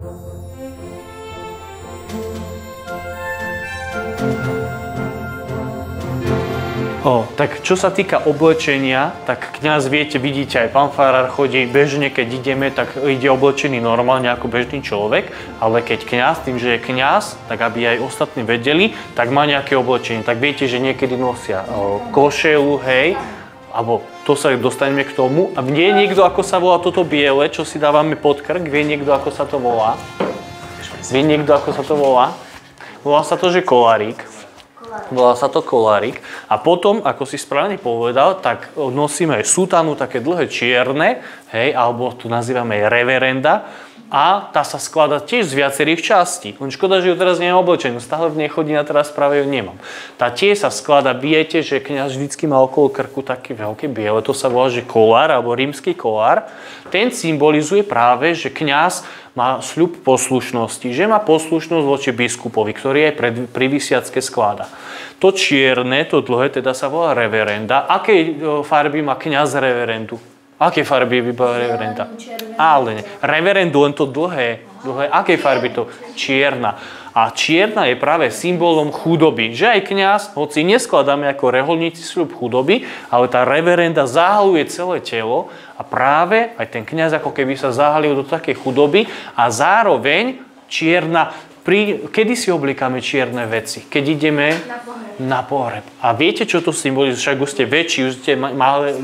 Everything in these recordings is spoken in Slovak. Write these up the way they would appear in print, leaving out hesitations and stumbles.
Tak čo sa týka oblečenia, tak kňaz, viete, vidíte, aj pán farár chodí bežne, keď ideme, tak ide oblečený normálne ako bežný človek, ale keď kňaz, tým, že je kňaz, tak aby aj ostatní vedeli, tak má nejaké oblečenie. Tak viete, že niekedy nosia košelu, hej, alebo to sa dostaneme k tomu. A vie niekto, ako sa volá toto biele, čo si dávame pod krk? Vie niekto, ako sa to volá? Vie niekto, ako sa to volá? Volá sa to, že kolárik. Volá sa to kolárik. A potom, ako si správne povedal, tak nosíme aj sutanu, také dlhé čierne, hej, alebo tu nazývame aj reverenda. A tá sa skladá tiež z viacerých častí. Len škoda, že ju teraz nemám oblečenú. Stále v nej chodím a teraz práve ju nemám. Tá tiež sa skladá, viete, že kňaz vždycky má okolo krku také veľké biele, to sa volá, že kolár, alebo rímsky kolár. Ten symbolizuje práve, že kňaz má sľub poslušnosti, že má poslušnosť voči biskupovi, ktorý aj pri vysviacke skladá. To čierne, to dlhé, teda sa volá reverenda. Aké farby má kňaz reverendu? Aké farby je vybavená reverenda? Ale nie. Reverendu, len to dlhé. Aké farby to? Čierna. A čierna je práve symbolom chudoby. Že aj kňaz, hoci neskladáme ako reholníci sľub chudoby, ale tá reverenda zahaluje celé telo a práve aj ten kňaz ako keby sa zahalil do takej chudoby a zároveň čierna. Kedy si oblikáme čierne veci? Keď ideme na pohreb. A viete, čo to symbolizuje? Však už ste väčší, už ste mali...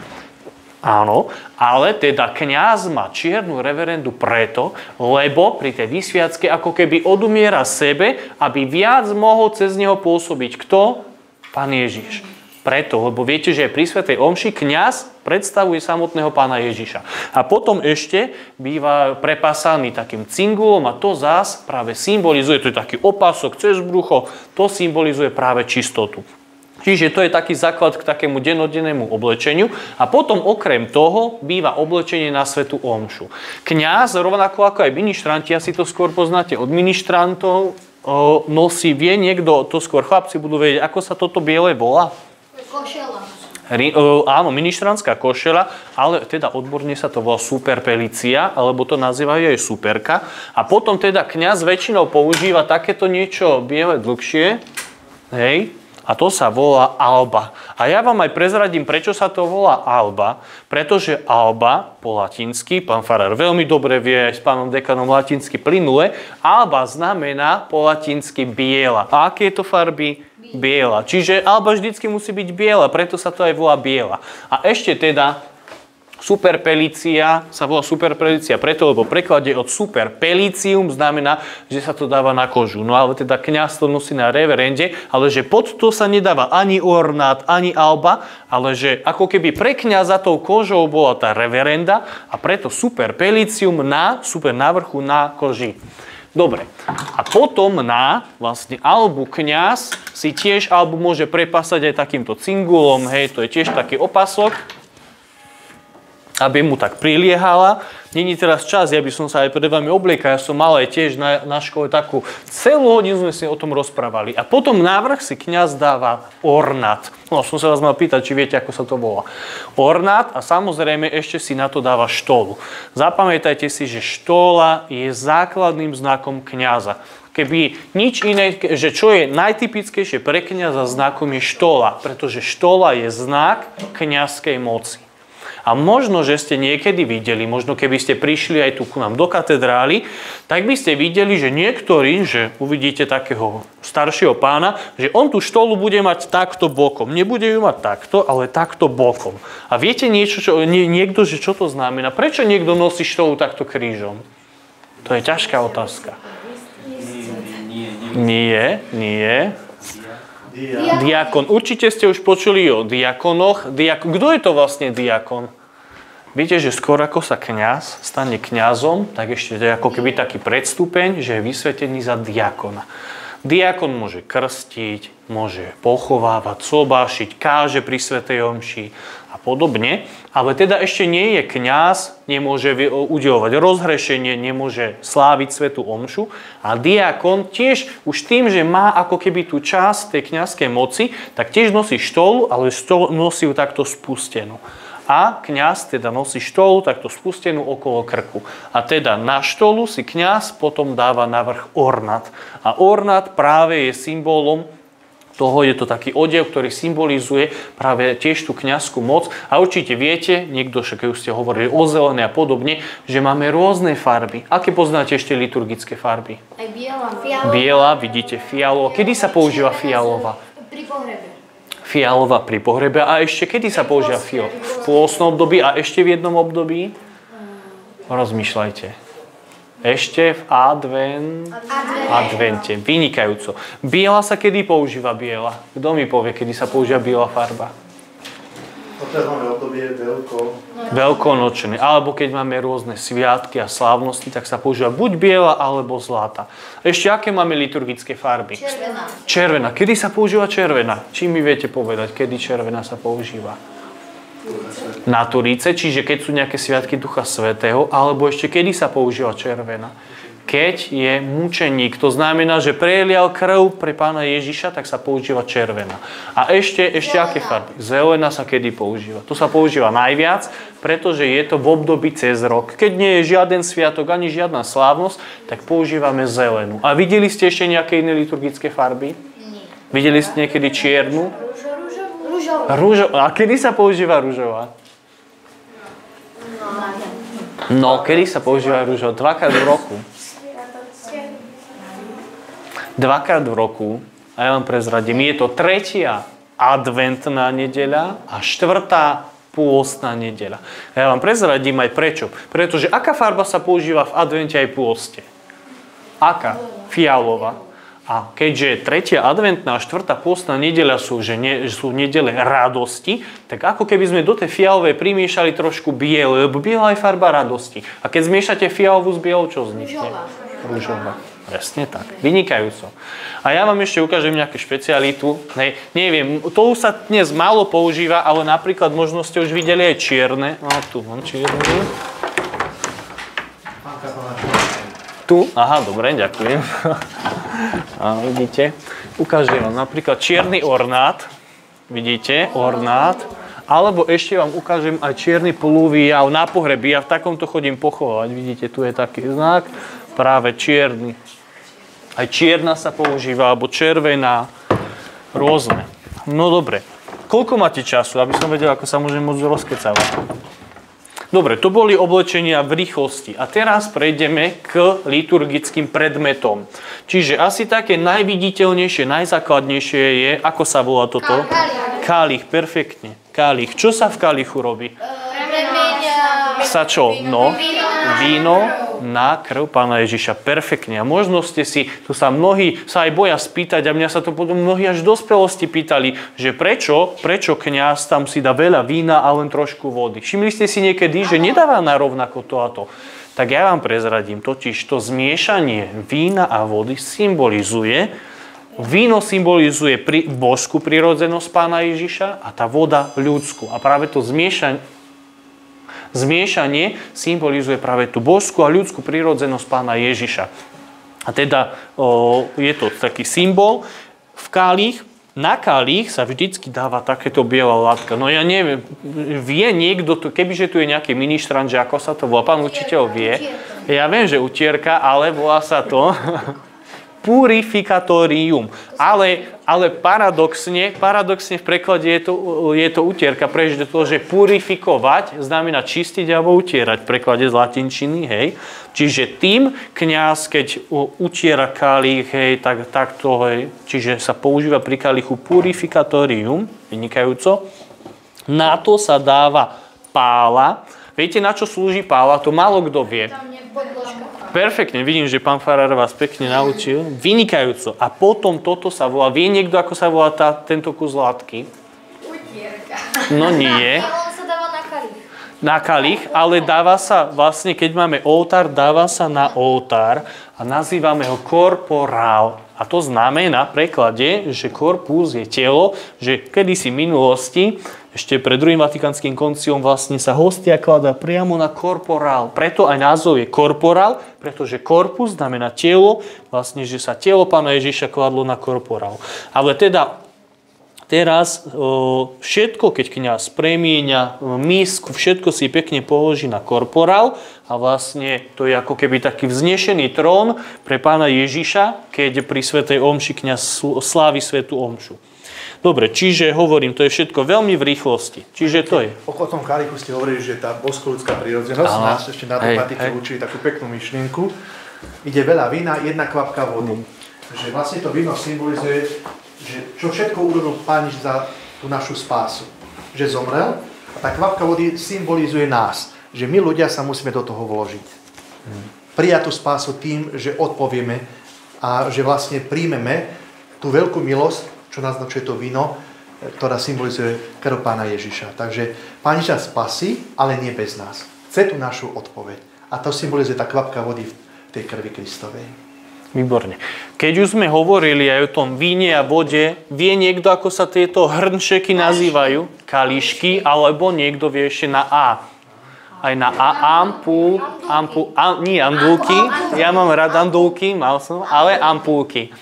Áno, ale teda kňaz má čiernu reverendu preto, lebo pri tej vysviacke ako keby odumiera sebe, aby viac mohol cez neho pôsobiť. Kto? Pán Ježiš. Preto, lebo viete, že pri svätej omši kňaz predstavuje samotného Pána Ježiša. A potom ešte býva prepásaný takým cingulom a to zás práve symbolizuje, to je taký opasok cez brucho, to symbolizuje práve čistotu. Čiže to je taký základ k takému dennodennému oblečeniu. A potom okrem toho býva oblečenie na svätú omšu. Kňaz, rovnako ako aj ministranti, asi to skôr poznáte od ministrantov, nosí, vie niekto, to skôr chlapci budú vedieť, ako sa toto biele volá? Košela. Áno, ministrantská košela, ale teda odborne sa to volá superpelícia, alebo to nazývajú aj superka. A potom teda kňaz väčšinou používa takéto niečo biele dlhšie, hej, a to sa volá alba. A ja vám aj prezradím, prečo sa to volá alba. Pretože alba po latinsky, pán farár veľmi dobre vie, aj s pánom dekanom latinsky plynule, alba znamená po latinsky biela. A aké je to farby? Biela. Čiže alba vždycky musí byť biela, preto sa to aj volá biela. A ešte teda superpelícia sa volá superpelícia preto, lebo v preklade od superpelícium znamená, že sa to dáva na kožu. No ale teda kňaz to nosí na reverende, ale že pod to sa nedáva ani ornát, ani alba, ale že ako keby pre kňaza tou kožou bola tá reverenda a preto superpelícium super na vrchu na koži. Dobre. A potom na vlastne albu kňaz si tiež albu môže prepasať aj takýmto cingulom, hej, to je tiež taký opasok, aby mu tak priliehala. Není teraz čas, ja by som sa aj pred vami obliekal, ja som mal aj tiež na škole takú celú hodinu sme si o tom rozprávali. A potom návrh si kňaz dáva ornát. No, som sa vás mal pýtať, či viete, ako sa to volá. Ornát a samozrejme ešte si na to dáva štolu. Zapamätajte si, že štola je základným znakom kňaza. Keby nič iné, že čo je najtypickejšie pre kňaza znakom je štola, pretože štola je znak kňazskej moci. A možno, že ste niekedy videli, možno keby ste prišli aj tu ku nám do katedrály, tak by ste videli, že niektorí, že uvidíte takého staršieho pána, že on tú štolu bude mať takto bokom. Nebude ju mať takto, ale takto bokom. A viete niekto, že čo to znamená? Prečo niekto nosí štolu takto krížom? To je ťažká otázka. Nie. Diakon. Určite ste už počuli o diakonoch. Kto je to vlastne diakon? Viete, že skôr ako sa kňaz stane kňazom, tak ešte to je ako keby taký predstupeň, že je vysvetený za diakona. Diakon môže krstiť, môže pochovávať, sobášiť, káže pri svätej omši a podobne. Ale teda ešte nie je kňaz, nemôže udeľovať rozhrešenie, nemôže sláviť svätú omšu. A diakon tiež už tým, že má ako keby tú časť tej kňazskej moci, tak tiež nosí štolu, ale nosí ju takto spustenú. A kňaz teda nosí štolu takto spustenú okolo krku. A teda na štolu si kňaz potom dáva navrch ornát. A ornát práve je symbolom toho, je to taký odev, ktorý symbolizuje práve tiež tú kňazskú moc. A určite viete, niekto, keď už ste hovorili o zelené a podobne, že máme rôzne farby. Aké poznáte ešte liturgické farby? Aj biela. Biela, vidíte, fialová. Kedy sa používa fialová? Pri pohrebe. Fialová pri pohrebe. A ešte kedy sa používa fialová? V pôstnom období a ešte v jednom období? Rozmýšľajte. Ešte v advente. Vynikajúco. Biela sa kedy používa biela? Kto mi povie, kedy sa používa biela farba? Teraz máme obdobie Veľkonočné. Alebo keď máme rôzne sviatky a slávnosti, tak sa používa buď biela, alebo zlata. Ešte aké máme liturgické farby? Červená. Červená. Kedy sa používa červená? Čím mi viete povedať, kedy červená sa používa? Na Turíce, čiže keď sú nejaké sviatky Ducha Svätého, alebo ešte kedy sa používa červená? Keď je mučeník, to znamená, že prelial krv pre Pána Ježiša, tak sa používa červená. A ešte aké farby? Zelená sa kedy používa? To sa používa najviac, pretože je to v období cez rok. Keď nie je žiaden sviatok, ani žiadna slávnosť, tak používame zelenú. A videli ste ešte nejaké iné liturgické farby? Nie. Videli ste niekedy čiernu? Rúžová. A kedy sa používa rúžová? No, kedy sa používa rúžová? Dvakrát v roku. Dvakrát v roku, a ja vám prezradím, je to 3. adventná nedeľa a 4. pôstna nedeľa. A ja vám prezradím aj prečo. Pretože aká farba sa používa v advente aj pôste? Aká? Fialová. A keďže 3. adventná a 4. pôstna nedeľa sú nedele radosti, tak ako keby sme do tej fialovej primiešali trošku biele, lebo biela je farba radosti. A keď zmiešate fialovú s bielou, čo vznikne? Rúžová. Presne tak. Vynikajúco. A ja vám ešte ukážem nejakú špecialitu. Neviem, to už sa dnes málo používa, ale napríklad možno ste už videli aj čierne. No tu mám čierny. Tu? Aha, dobre, ďakujem. A vidíte, ukážem vám napríklad čierny ornát. Vidíte, ornát. Alebo ešte vám ukážem aj čierny plúvy jav na pohreby. Ja v takomto chodím pochovať. Vidíte, tu je taký znak. Práve čierny. Aj čierna sa používa, alebo červená. Rôzne. No dobre. Koľko máte času, aby som vedel, ako sa môžem môcť rozkecávať? Dobre, to boli oblečenia v rýchlosti. A teraz prejdeme k liturgickým predmetom. Čiže asi také najviditeľnejšie, najzákladnejšie je, ako sa volá toto? Kálich, perfektne. Kálich. Čo sa v kálichu robí? Sa čo? No, víno na krv Pána Ježiša. Perfektne. A možno ste si, tu sa mnohí sa aj boja spýtať, a mňa sa to potom mnohí až v dospelosti pýtali, že prečo kňaz tam si dá veľa vína a len trošku vody. Všimli ste si niekedy, že nedáva na rovnako to a to. Tak ja vám prezradím, totiž to zmiešanie vína a vody symbolizuje, víno symbolizuje božskú prirodzenosť Pána Ježiša a tá voda ľudskú. A práve to zmiešanie symbolizuje práve tú božskú a ľudskú prirodzenosť Pána Ježiša. A teda je to taký symbol. V kálich, na kálich sa vždycky dáva takéto biela látka. No ja neviem, vie niekto, kebyže tu je nejaký ministrant, že ako sa to volá, pán učiteľ vie. Ja viem, že utierka, ale volá sa to purificatorium. Ale paradoxne v preklade je to utierka, pretože purifikovať znamená čistiť alebo utierať v preklade z latinčiny, hej. Čiže tým kňaz, keď utiera kálich, hej, tak to, hej, čiže sa používa pri kálichu purificatorium, vynikajúco. Na to sa dáva pála. Viete, na čo slúži pála? To málo kto vie. Perfektne, vidím, že pán farár vás pekne naučil. Vynikajúco. A potom toto sa volá. Vie niekto, ako sa volá tento kus látky? Utierka. No nie. On sa dáva na kalich. Na kalich, ale dáva sa vlastne, keď máme oltár, dáva sa na oltár a nazývame ho korporál. A to znamená v preklade, že korpus je telo, že kedysi v minulosti, ešte pred druhým vatikánskym konciom vlastne sa hostia kladá priamo na korporál. Preto aj názov je korporál, pretože korpus znamená telo, vlastne, že sa telo Pána Ježiša kladlo na korporál. Ale teda teraz všetko, keď kňaz premieňa misku, všetko si pekne položí na korporál a vlastne to je ako keby taký vznešený trón pre pána Ježiša, keď pri svätej omši kňaz slávi svätú omšu. Dobre, čiže hovorím, to je všetko veľmi v rýchlosti. Čiže to je. O tom kalichu ste hovorili, že tá boskoľudská prírodzenosť nás ešte na dogmatike učili takú peknú myšlienku. Ide veľa vína, jedna kvapka vody. Že vlastne to víno symbolizuje, že čo všetko urobil Pán za tú našu spásu. Že zomrel a tá kvapka vody symbolizuje nás. Že my ľudia sa musíme do toho vložiť. Prijať tú spásu tým, že odpovieme a že vlastne príjmeme tú veľkú milosť, čo naznačuje to víno, ktorá symbolizuje krv Pána Ježiša. Takže Pán Ježiš spasí, ale nie bez nás. Chce tú našu odpoveď. A to symbolizuje tá kvapka vody v tej krvi Kristovej. Výborne. Keď už sme hovorili aj o tom víne a vode, vie niekto, ako sa tieto hrnčeky nazývajú? Kališky, alebo niekto vie ešte na A. Aj na A, nie andulky. Ja mám rád andulky, mal som, ale ampulky.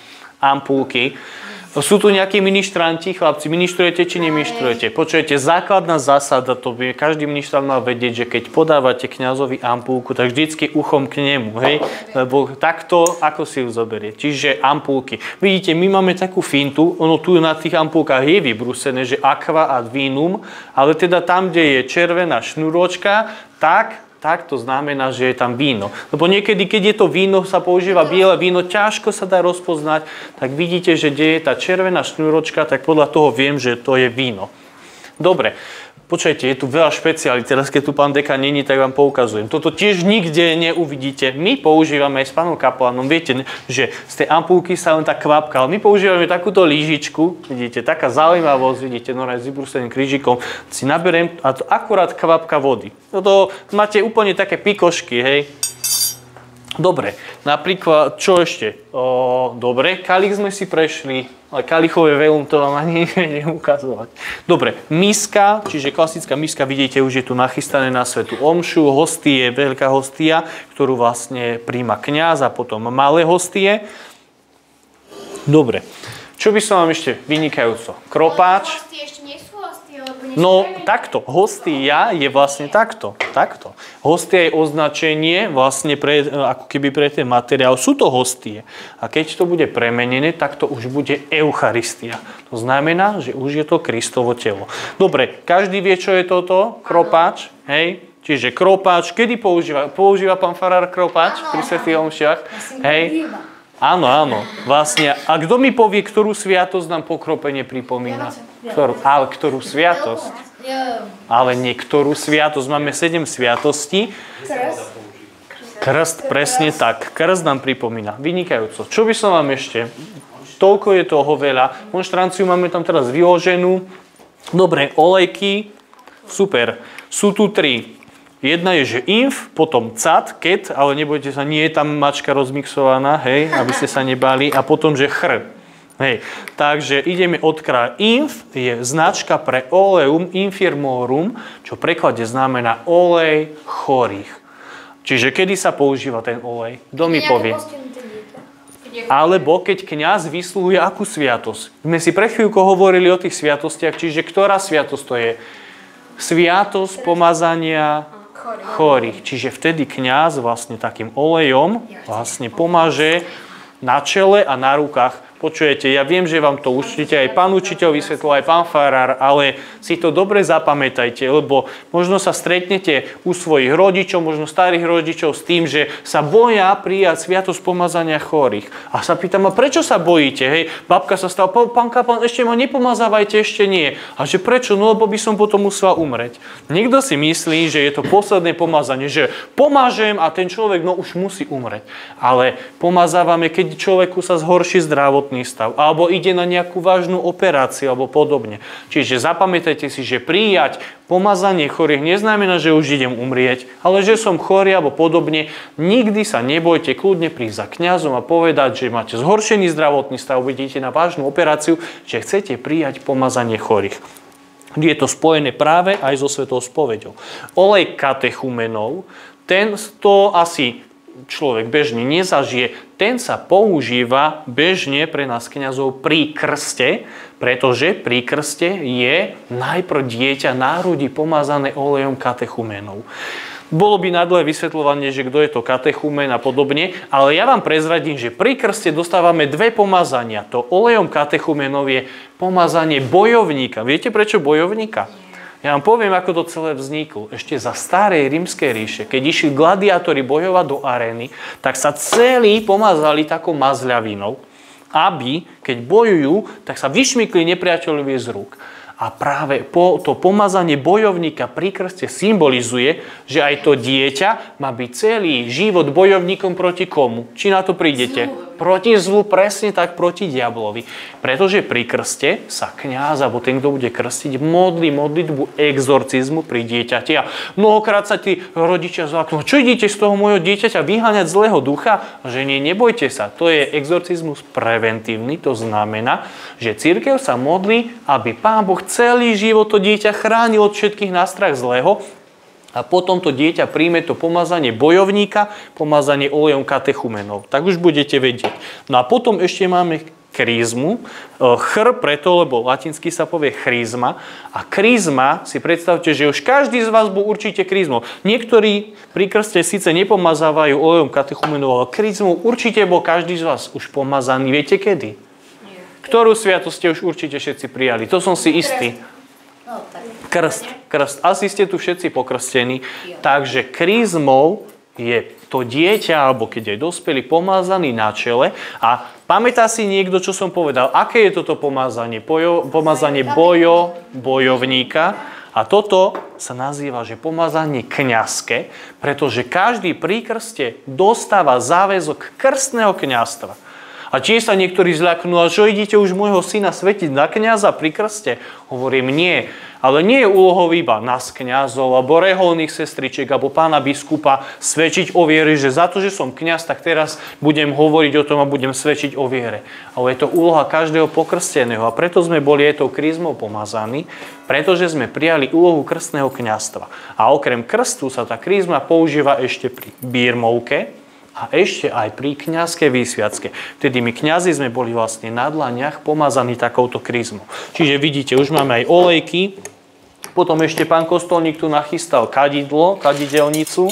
Sú tu nejakí ministranti, chlapci, ministrujete či neministrujete? Počujete, základná zásada, to by každý ministrant mal vedieť, že keď podávate kňazovi ampulku, tak vždycky uchom k nemu, hej? Lebo takto, ako si ju zoberie. Čiže ampulky. Vidíte, my máme takú fintu, ono tu na tých ampulkách je vybrúsené, že aqua ad vinum, ale teda tam, kde je červená šnúročka, tak to znamená, že je tam víno. Lebo niekedy, keď je to víno, sa používa biele víno, ťažko sa dá rozpoznať, tak vidíte, že kde je tá červená šnúročka, tak podľa toho viem, že to je víno. Dobre, počujete, je tu veľa špeciálí. Teraz, keď tu pán dekan není, tak vám poukazujem. Toto tiež nikde neuvidíte. My používame aj s pánom kaplanom. Viete, že z tej ampulky sa len tá kvapka, ale my používame takúto lyžičku. Vidíte, taká zaujímavosť, vidíte, s vybrúseným krížikom. Si naberiem a to akurát kvapka vody. Toto máte úplne také pikošky, hej. Dobre, napríklad, čo ešte? Dobre, kalich sme si prešli, ale kalichové velum to vám ani nevedem ukazovať. Dobre, miska, čiže klasická miska, vidíte, už je tu nachystané na svätú omšu, hostie, veľká hostia, ktorú vlastne príjma kňaz a potom malé hostie. Dobre, čo by som vám ešte vynikajúco? Kropáč. No takto, hostia je vlastne takto. Hostia je označenie vlastne ako keby pre ten materiál. Sú to hostie. A keď to bude premenené, tak to už bude Eucharistia. To znamená, že už je to Kristovo telo. Dobre, každý vie, čo je toto? Kropáč, hej? Čiže kropáč, kedy používa pán farár kropáč pri svätých omšiach? Hej? Áno, vlastne. A kto mi povie, ktorú sviatosť nám pokropenie pripomína? Ktorú sviatosť? Ale niektorú sviatosť. Máme 7 sviatostí. Krst, presne tak. Krst nám pripomína. Vynikajúco. Čo by som vám ešte? Toľko je toho veľa. Monštranciu máme tam teraz vyloženú. Dobre, olejky. Super. Sú tu 3. Jedna je, že inf, potom cat, ket, ale nebojte sa, nie je tam mačka rozmixovaná, hej, aby ste sa nebáli, a potom, že chr. Hej, takže ideme od kraja. Inf je značka pre oleum infirmorum, čo v preklade znamená olej chorých. Čiže kedy sa používa ten olej? Kto mi povie? Alebo keď kňaz vysluhuje akú sviatosť. My si pre chvíľku hovorili o tých sviatostiach, čiže ktorá sviatosť to je? Sviatosť pomazania chorých. Čiže vtedy kňaz vlastne takým olejom vlastne pomaže na čele a na rukách. Počujete, ja viem, že vám to určite aj pán učiteľ vysvetlil, aj pán farár, ale si to dobre zapamätajte, lebo možno sa stretnete u svojich rodičov, možno starých rodičov s tým, že sa boja prijať sviatosť pomazania chorých. A sa pýtam, a prečo sa bojíte? Hej, babka sa stala, pán kaplan, ešte ma nepomazávajte, ešte nie. A že prečo? No lebo by som potom musela umrieť. Niekto si myslí, že je to posledné pomazanie, že pomážem a ten človek už musí umrieť. Ale pomazávame, keď človeku sa zhorší zdravotný stav, alebo ide na nejakú vážnu operáciu, alebo podobne. Čiže zapamätajte si, že prijať pomazanie chorých neznamená, že už idem umrieť, ale že som chorý, alebo podobne. Nikdy sa nebojte kľudne prísť za kňazom a povedať, že máte zhoršený zdravotný stav, idete na vážnu operáciu, že chcete prijať pomazanie chorých. Je to spojené práve aj so svetou spoveďou. Olej katechumenov, ten to asi človek bežne nezažije, ten sa používa bežne pre nás kňazov pri krste, pretože pri krste je najprv dieťa na hrudi pomazané olejom katechumenov. Bolo by nadlé vysvetľovanie, že kto je to katechumen a podobne, ale ja vám prezradím, že pri krste dostávame dve pomazania. To olejom katechumenov je pomazanie bojovníka. Viete prečo bojovníka? Ja vám poviem, ako to celé vzniklo. Ešte za starej rímskej ríše, keď išli gladiátori bojovať do arény, tak sa celí pomazali takou mazľavinou, aby, keď bojujú, tak sa vyšmykli nepriateľovi z rúk. A práve to pomazanie bojovníka pri krste symbolizuje, že aj to dieťa má byť celý život bojovníkom proti komu? Či na to prídete? Proti zlu, presne tak, proti diablovi. Pretože pri krste sa kňaz, alebo ten, kto bude krstiť, modlí modlitbu exorcizmu pri dieťati. A mnohokrát sa tí rodičia zláknú, čo idete z toho môjho dieťaťa vyháňať zlého ducha? Že nie, nebojte sa. To je exorcizmus preventívny, to znamená, že cirkev sa modlí, aby Pán Boh celý život to dieťa chránil od všetkých nástrah zlého. A potom to dieťa príjme to pomazanie bojovníka, pomazanie olejom katechumenov. Tak už budete vedieť. No a potom ešte máme krízmu. Preto, lebo latinsky sa povie chrízma. A krízma, si predstavte, že už každý z vás bol určite krízmou. Niektorí pri krste síce nepomazávajú olejom katechumenov, ale krízmou určite bol každý z vás už pomazaný. Viete kedy? Ktorú sviatosť ste už určite všetci prijali? To som si istý. Krst. Asi ste tu všetci pokrstení. Takže krízmou je to dieťa, alebo keď je dospelý, pomázaný na čele. A pamätá si niekto, čo som povedal? Aké je toto pomázanie? Pomázanie bojovníka. A toto sa nazýva, že pomazanie kňazské, pretože každý pri krste dostáva záväzok krstného kňazstva. A tiež sa niektorí zľaknú, a čo idete už môjho syna svetiť na kňaza pri krste? Hovorím, nie. Ale nie je úlohou iba nás kňazov, alebo reholných sestričiek, alebo pána biskupa svedčiť o viere, že za to, že som kňaz, tak teraz budem hovoriť o tom a budem svedčiť o viere. Ale je to úloha každého pokrsteného. A preto sme boli aj tou krízmou pomazaní, pretože sme prijali úlohu krstného kňazstva. A okrem krstu sa tá krízma používa ešte pri birmovke, a ešte aj pri kňazskej výsviacke. Vtedy my kňazi sme boli vlastne na dlaniach pomazaní takouto krízmou. Čiže vidíte, už máme aj olejky. Potom ešte pán kostolník tu nachystal kadidelnicu.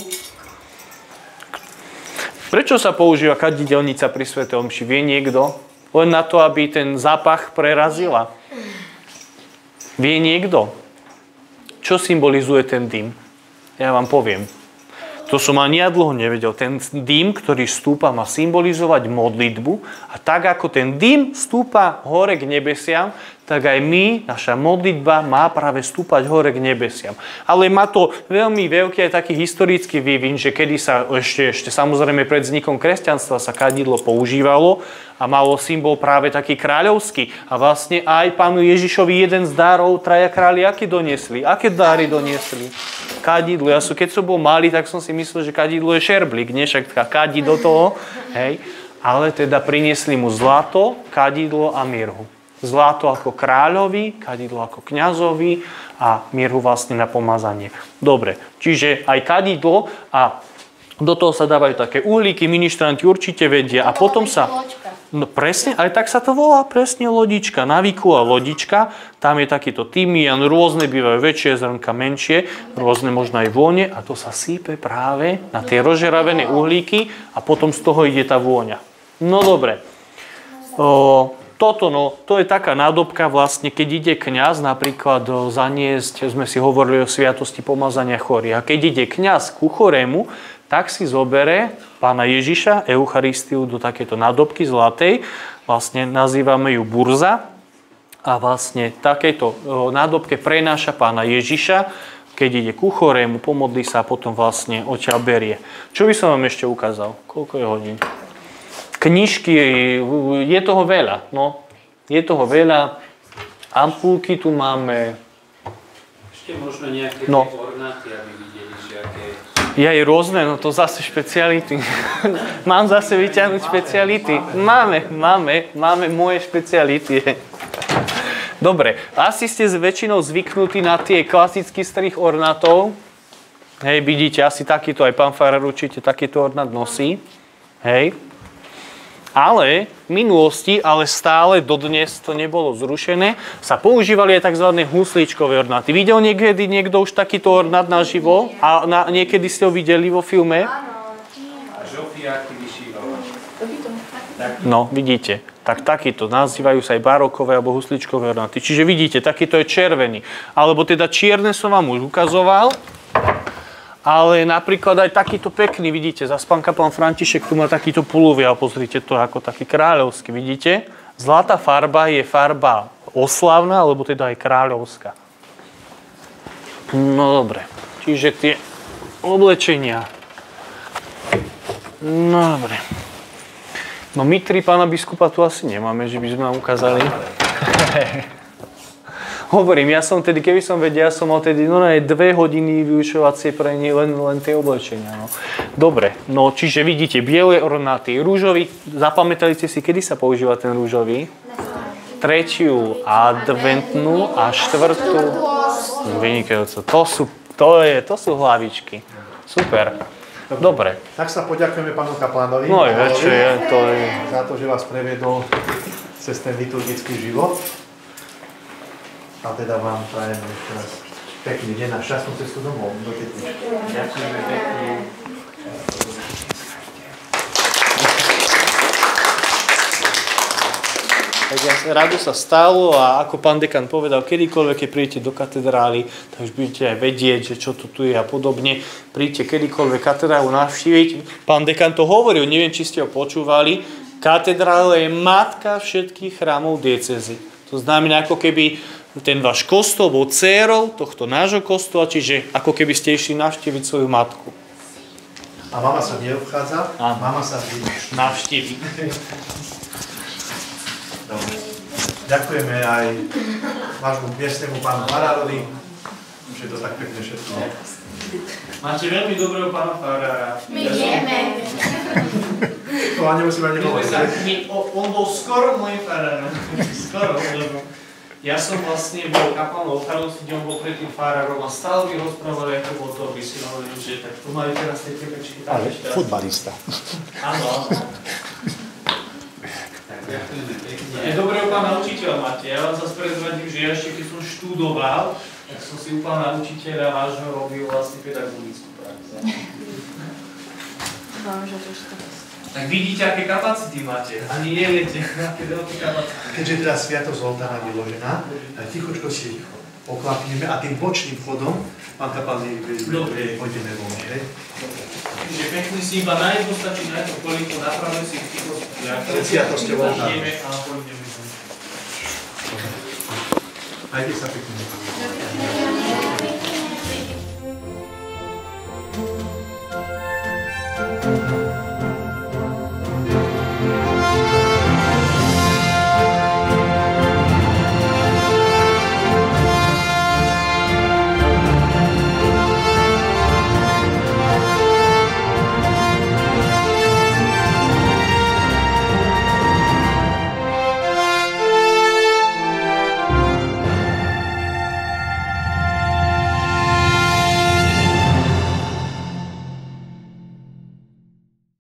Prečo sa používa kadidelnica pri svätej omši? Vie niekto? Len na to, aby ten zápach prerazila. Vie niekto? Čo symbolizuje ten dym? Ja vám poviem. To som ani ja dlho nevedel. Ten dym, ktorý stúpa, má symbolizovať modlitbu. A tak ako ten dym stúpa hore k nebesiam, tak aj my, naša modlitba má práve stúpať hore k nebesiam. Ale má to veľmi veľký aj taký historický vývin, že kedy sa ešte samozrejme pred vznikom kresťanstva sa kadidlo používalo a malo symbol práve taký kráľovský. A vlastne aj pánu Ježišovi jeden z dárov traja králi aké doniesli? Aké dáry doniesli? Kadidlo. Keď som bol malý, tak som si myslel, že kadidlo je šerblík, nie? Však kadí do toho. Hej. Ale teda priniesli mu zlato, kadidlo a mirhu. Zlato ako kráľovi, kadidlo ako kňazovi a mirhu vlastne na pomazanie. Dobre, čiže aj kadidlo a do toho sa dávajú také uhlíky, ministranti určite vedia a potom sa... No presne, ale tak sa to volá presne lodička, navíková lodička, tam je takýto tymián, rôzne bývajú väčšie zrnka, menšie, rôzne možno aj vône a to sa sípe práve na tie rozžeravené uhlíky a potom z toho ide tá vôňa. No dobre. To je taká nádobka vlastne, keď ide kňaz napríklad zaniesť, sme si hovorili o sviatosti pomazania chorých. A keď ide kňaz ku chorému, tak si zobere pána Ježiša, Eucharistiu do takéto nádobky zlatej, vlastne nazývame ju burza a vlastne takéto nádobke prenáša pána Ježiša, keď ide ku chorému, pomodlí sa a potom vlastne odtiaľ berie. Čo by som vám ešte ukázal? Koľko je hodín? Knižky, je toho veľa, no. Je toho veľa. Ampulky tu máme. Ešte možno nejaké ornáty, aby videli, že aké... Je aj rôzne, no to zase špeciality. Mám zase vyťahnuť špeciality. Máme moje špeciality. Dobre, asi ste väčšinou zvyknutí na tie klasický strih ornátov. Hej, vidíte, asi takýto, aj pán farár určite takýto ornát nosí. Hej. Ale v minulosti, ale stále dodnes to nebolo zrušené, sa používali aj tzv. Huslíčkové ornáty. Videl niekedy niekto už takýto ornát naživo? A niekedy ste ho videli vo filme? A žofiáky vyšívala. No, vidíte. Tak takýto. Nazývajú sa aj barokové alebo husličkové ornáty. Čiže vidíte, takýto je červený. Alebo teda čierne som vám už ukazoval. Ale napríklad aj takýto pekný, vidíte, zaspanka pán František tu má takýto puluvial, pozrite to ako taký kráľovský, vidíte? Zlatá farba je farba oslavná, alebo teda aj kráľovská. No dobre, čiže tie oblečenia. No dobre. No mitry pána biskupa tu asi nemáme, že by sme vám ukázali. Hovorím, ja som tedy, keby som vedel, ja som mal tedy 2 hodiny vyučovacie pre nie len tie oblečenia. No. Dobre, no čiže vidíte, biele ornáty, rúžový, zapamätajte si, kedy sa používa ten rúžový? 3. adventnú a 4. Vynikajúco. To sú hlavičky. Super. Dobre. Tak sa poďakujeme pánu kaplánovi. No je, to je. Za to, že vás previedol cez ten liturgický život. A teda vám prajem ešte raz pekný deň a šťastnú cestu domov do Tetničky. Ďakujeme pekne. Tak rado sa stalo a ako pán dekan povedal, kedykoľvek, keď prídete do katedrály, tak už budete aj vedieť, že čo tu je a podobne. Príďte kedykoľvek katedrálu navštíviť. Pán dekan to hovoril, neviem, či ste ho počúvali. Katedrála je matka všetkých chrámov diecézy. To znamená, ako keby ten váš kostol bol dcérou tohto nášho kostola, čiže ako keby ste išli navštíviť svoju matku. A mama sa neobchádza, mama sa navštívi. Dobre. Ďakujeme aj vášmu miestnemu pánu farárovi, že to tak pekne všetko. Máte veľmi dobrého pána farára. My vieme. To ani nemusíme ani hovoriť. On bol skoro môj farár. Skoro, lebo ja som vlastne bol kaplánom farnosti, kde on bol predtým farárom a stále mi rozprávali, ako bol to vysielané, že tak tu majú teraz tie tepečky. Ale futbalista. Áno. Je dobrého pána učiteľa máte. Ja vám zase prezradím, že ja ešte keď som študoval, tak som si u pána učiteľa vášho robil vlastne pedagogickú prax. Tak vidíte, aké kapacity máte. Ani neviete, aké veľké kapacity. Keďže teda sviatosť oltára vyložená, tichočko si oklapneme a tým bočným vchodom, pán kapelán, pôjdeme von. Čiže pekne si iba na jedno stačí, na jedno kolíko, napravme si ticho. Pred sviatosťou oltára. Ideme a pôjdeme von. Majte sa pekne.